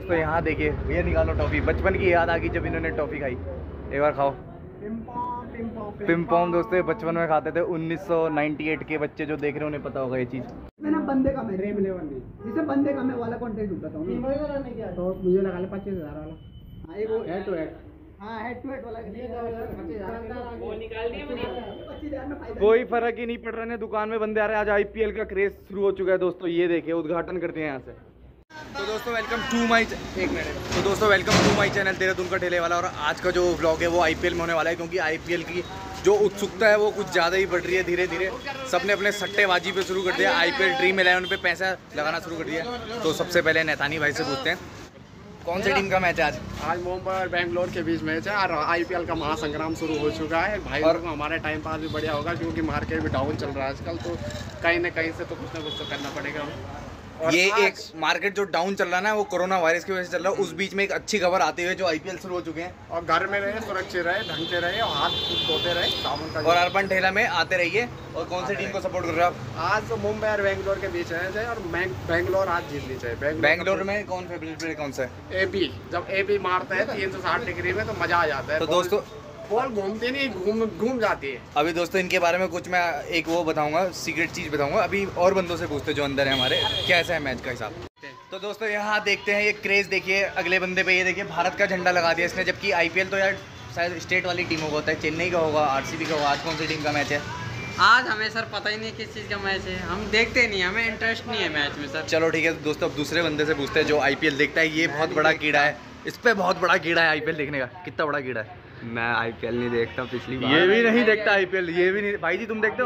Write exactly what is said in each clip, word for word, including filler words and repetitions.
तो यहाँ देखिए भैया निकालो टॉफी। बचपन की याद आ गई जब इन्होंने टॉफी खाई। एक बार खाओ। पिम्पॉम दोस्तों बचपन में खाते थे। उन्नीस सौ अट्ठानवे के बच्चे जो देख रहे हैं उन्हें पता होगा ये चीज़। मैंने बंदे का मैं रेम लेवन नहीं जिसे बंदे का मैं वाला कंटेंट उठाता हूँ तो मुझे लगा ले पच्चीस हजार वाला। हाँ एक वो हेड टू हेड। हाँ हेड टू हेड वाला कोई फर्क ही नहीं पड़ रहा है। दुकान में बंदे आ रहे हैं। आज आईपीएल का क्रेज शुरू हो चुका है दोस्तों। ये देखिए उद्घाटन करते हैं यहाँ से। तो दोस्तों वेलकम टू माई एक मिनट तो दोस्तों welcome to my channel Dehradun का ठेले वाला। और आज का जो व्लॉग है वो आईपीएल में होने वाला है क्योंकि आईपीएल की जो उत्सुकता है वो कुछ ज़्यादा ही बढ़ रही है। धीरे धीरे सबने अपने सट्टेबाजी पे शुरू कर दिया। आईपीएल ड्रीम इलेवन पे पैसा लगाना शुरू कर दिया। तो सबसे पहले नैतानी भाई से पूछते हैं कौन सी टीम का मैच है आज? आज मुंबई और बेंगलोर के बीच मैच है और आईपीएल का महासंग्राम शुरू हो चुका है भाई। और हमारे टाइम पास भी बढ़िया होगा क्योंकि मार्केट भी डाउन चल रहा है आजकल। तो कहीं ना कहीं से तो कुछ ना कुछ तो करना पड़ेगा। और ये एक मार्केट जो डाउन चल रहा है ना वो कोरोना वायरस की वजह से चल रहा है। उस बीच में एक अच्छी खबर आते हुए जो आईपीएल शुरू हो चुके हैं। और घर में रहे, सुरक्षित रहे, ढंग से रहे और हाथ धोते रहे साबुन का। और अर्बन ठेला में आते रहिए। और कौन सी टीम को सपोर्ट कर रहे हो आप? आज तो मुंबई और बेंगलोर के बीच है और बेंगलोर आज जीतनी चाहिए। बेंगलोर में कौन फेवरेट प्लेयर कौन सा है? एपी। जब एपी मारता है तीन सौ साठ डिग्री में तो मजा आ जाता है। तो दोस्तों बॉल घूमती नहीं घूम घूम जाती है। अभी दोस्तों इनके बारे में कुछ मैं एक वो बताऊंगा, सीक्रेट चीज़ बताऊंगा। अभी और बंदों से पूछते जो अंदर है हमारे कैसा है मैच का हिसाब। तो दोस्तों यहाँ देखते हैं ये क्रेज़ देखिए अगले बंदे पे। ये देखिए भारत का झंडा लगा दिया इसने। जबकि आईपीएल तो यार शायद स्टेट वाली टीमों का होता है। चेन्नई का होगा, आरसीबी का होगा। आज कौन सी टीम का मैच है? आज हमें सर पता ही नहीं किस चीज़ का मैच है। हम देखते नहीं, हमें इंटरेस्ट नहीं है मैच में सर। चलो ठीक है दोस्तों अब दूसरे बंदे से पूछते हैं जो आईपीएल देखता है। ये बहुत बड़ा कीड़ा है, इस पर बहुत बड़ा कीड़ा है आईपीएल देखने का। कितना बड़ा कीड़ा है? मैं आईपीएल नहीं देखता पिछली बार। ये भी नहीं देखता आईपीएल, ये भी नहीं। भाई जी तुम देखते हो?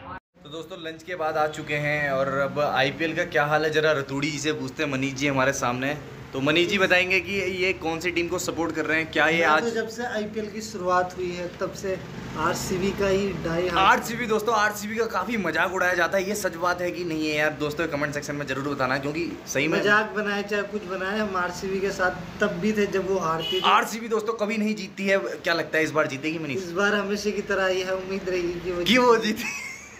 तो दोस्तों लंच के बाद आ चुके हैं और अब आईपीएल का क्या हाल है जरा रतूड़ी जी से पूछते हैं। मनीष जी हमारे सामने। तो मनीष जी बताएंगे कि ये कौन सी टीम को सपोर्ट कर रहे हैं? क्या ये आज तो जब से आईपीएल की शुरुआत हुई है तब से आरसीबी का ही डाई। आरसीबी दोस्तों आरसीबी का काफी मजाक उड़ाया जाता है। ये सच बात है कि नहीं है यार? दोस्तों कमेंट सेक्शन में जरूर बताना क्योंकि सही में मजाक बनाए चाहे कुछ बनाए हम आरसीबी के साथ तब भी थे जब वो हारती थी। आरसीबी दोस्तों कभी नहीं जीतती है। क्या लगता है इस बार जीतेगी मनीष? इस बार हमेशा की तरह यह उम्मीद रहेगी कि वो कि वो जीते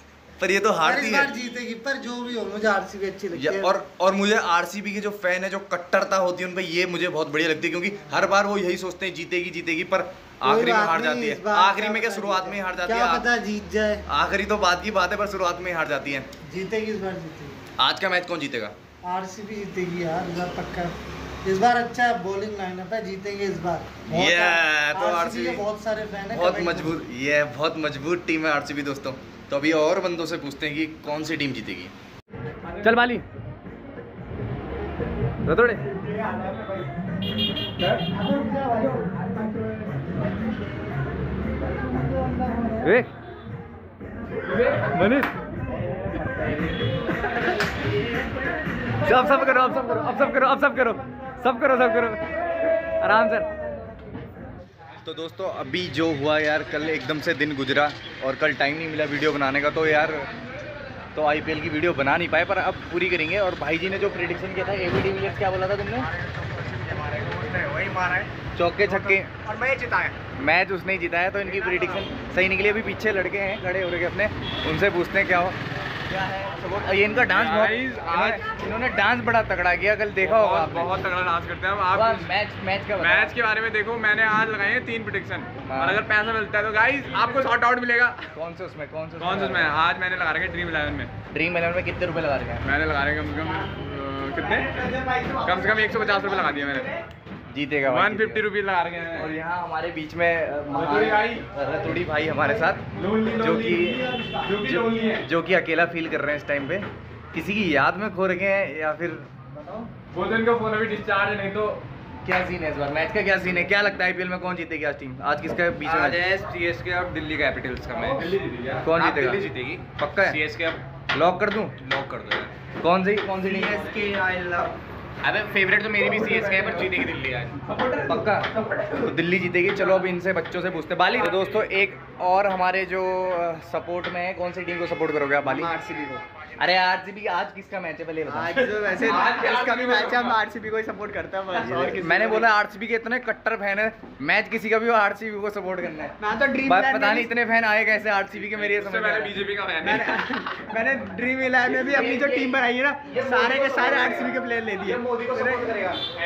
पर ये तो हारती इस है। बार जीतेगी पर जो भी हो मुझे आरसीबी अच्छी लगती है। और और मुझे आरसीबी के जो फैन है जो कट्टरता होती है उन पे ये मुझे बहुत बढ़िया लगती है क्योंकि हर बार वो यही सोचते हैं जीतेगी जीतेगी पर आखिरी में हार जाती है। आखिरी में क्या शुरुआत में ही हार जाती है। क्या पता जीत जाए। आखिरी तो बात की बात है पर शुरुआत में ही हार जाती है। जीतेगी इस बार जीतेगी। आज का मैच कौन जीतेगा? आरसीबी जीतेगी यार इस बार पक्का। इस बार अच्छा बॉलिंग लाइनअप है, जीतेंगे इस बार। ये तो आरसीबी के बहुत सारे फैन हैं। बहुत मजबूत ये बहुत मजबूत टीम है आरसीबी दोस्तों। तो अभी और बंदों से पूछते हैं कि कौन सी टीम जीतेगी। चल बाली रतोड़े मनीष अब सब करो अब सब करो अब सब करो अब सब करो सब करो सब करो आराम से। तो दोस्तों अभी जो हुआ यार कल एकदम से दिन गुजरा और कल टाइम नहीं मिला वीडियो बनाने का। तो यार तो आईपीएल की वीडियो बना नहीं पाए पर अब पूरी करेंगे। और भाई जी ने जो प्रेडिक्शन किया था एबी डिविलियर्स क्या बोला था तुमने? वही मारा है चौके छक्के और मैच जीता है। मैच उसने ही जीता है। तो इनकी प्रेडिक्शन सही निकली। अभी पीछे लड़के हैं खड़े हो रहे अपने, उनसे पूछते हैं क्या हो क्या है। और ये इनका डांस बहुत आज इन्होंने डांस बड़ा तगड़ा किया। कल देखा होगा आपने। बहुत तगड़ा डांस करते हैं आप। मैच मैच का मैच के बारे में देखो मैंने आज लगाए हैं तीन प्रेडिक्शन और अगर पैसा मिलता है तो गाइस आपको शॉर्ट आउट मिलेगा। कौन से उसमें कौन से कौन से उसमें? आज मैंने लगा रखे ड्रीम इलेवन में। ड्रीम इलेवन में कितने रुपए लगा रखे हैं? मैंने लगा रखे कम से कम कितने कम से कम एक सौ पचास रुपये लगा दिए मैंने। जीतेगा वन फिफ्टी रुपीज लगा रखे हैं। और यहाँ हमारे बीच में रतूड़ी भाई रतूड़ी भाई हमारे साथ जो कि जो, जो कि अकेला फील कर रहे हैं इस टाइम पे। किसी की याद में खो रखे हैं या फिर वो दिन का फोन अभी डिस्चार्ज है नहीं तो क्या सीन है इस बार? मैच का क्या सीन है? क्या लगता है आईपीएल में कौन जीतेगी आज टीम? आज किसका बीच में? आज है सीएसके और दिल्ली कैपिटल्स का मैच। दिल्ली जीतेगी। कौन जीतेगा? दिल्ली जीतेगी पक्का है? सीएसके लॉक कर दूं? लॉक कर दो। कौन सी कौन सी टीम? CSK I love. अबे फेवरेट तो मेरी भी सीएसके है पर जीतेगी दिल्ली आज। पक्का तो दिल्ली जीतेगी। चलो अब इनसे बच्चों से पूछते हैं। बाली तो दोस्तों एक और हमारे जो सपोर्ट में है कौन सी टीम को सपोर्ट करोगे आप? बाली आरसीबी को। अरे आरसीबी आज किसका मैच है पहले बताओ। आज तो वैसे इसका भी मैच है, हम आरसीबी को ही सपोर्ट करते हैं बस। और किसी मैंने बोला आरसीबी के इतने कट्टर फैन है मैच किसी का भी हो आरसीबी को सपोर्ट करना है। मैं तो ड्रीम बात पता नहीं इतने फैन आए कैसे आरसीबी के मेरे ये समझ में मैंने नहीं बीजेपी का फैन मैंने है। मैंने ड्रीम इलेवन में भी अपनी जो टीम बनाई है ना सारे के सारे आरसीबी के प्लेयर ले दिए। मोदी को सपोर्ट करेगा। एंटी मोदी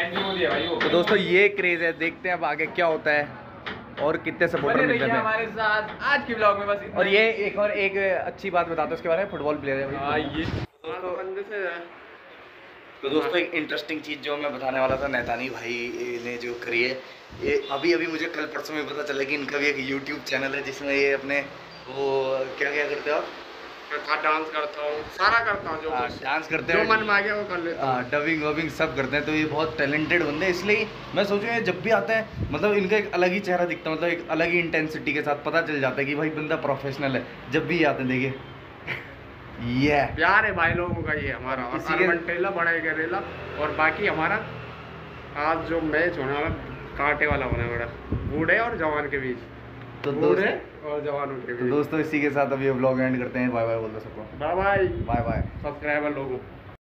है भाई वो। तो दोस्तों ये क्रेज है, देखते हैं अब आगे क्या होता है और कितने सपोर्टर बने मिलते रहिए हैं हमारे साथ आज के ब्लॉग में बस इतना और ही। ये एक और एक अच्छी बात बताता हूँ उसके बारे में, फुटबॉल प्लेयर है हाँ भाई। ये तो बंदे से तो दोस्तों एक इंटरेस्टिंग चीज़ जो मैं बताने वाला था, नैतानी भाई ने जो करी है, ये अभी अभी मुझे कल परसों में पता चला कि इनका भी एक यूट्यूब चैनल है जिसमें ये अपने वो क्या क्या करते हो आप, डांस करता हूँ, सारा करता हूँ, जो हाँ, कुछ- डांस करते जो हैं, मन में आ गया वो कर लेता हूँ। हाँ, डबिंग वबिंग सब करते हैं। तो ये बहुत टैलेंटेड बंदे हैं, इसलिए मैं सोचूं ये जब भी आते हैं मतलब इनका एक अलग ही चेहरा दिखता है, मतलब एक अलग ही इंटेंसिटी के साथ पता चल जाता है कि भाई बंदा प्रोफेशनल है जब भी आते हैं। देखिए ये प्यार है भाई लोगों का, ये हमारा। और इसी के- अर्बन टेला, बड़ा गरेला, और बाकी हमारा आज जो मैच होने वाला कांटे वाला होने वाला, बूढ़े और जवान के बीच, तो बूढ़े दोस्त और जवानों के तो बीच। दोस्तों इसी के साथ अब ये व्लॉग एंड करते हैं। बाय बाय बोल दो सबको, bye bye bye bye. Subscriber लोगों।